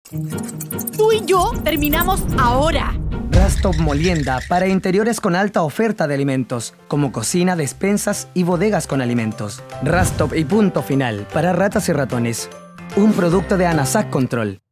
Tú y yo terminamos ahora. Rastop Molienda para interiores con alta oferta de alimentos, como cocina, despensas y bodegas con alimentos. Rastop y Punto Final para ratas y ratones. Un producto de Anasac Control.